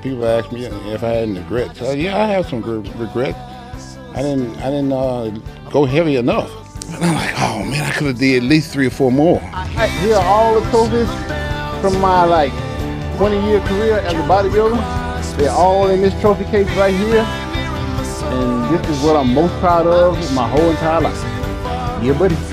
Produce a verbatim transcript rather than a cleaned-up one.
people ask me if I had any regrets. So, yeah, I have some regrets. I didn't, I didn't uh, go heavy enough. And I'm like, oh man, I could have did at least three or four more. I, here are all the trophies from my like twenty year career as a bodybuilder. They're all in this trophy case right here. And this is what I'm most proud of my whole entire life. Yeah, buddy.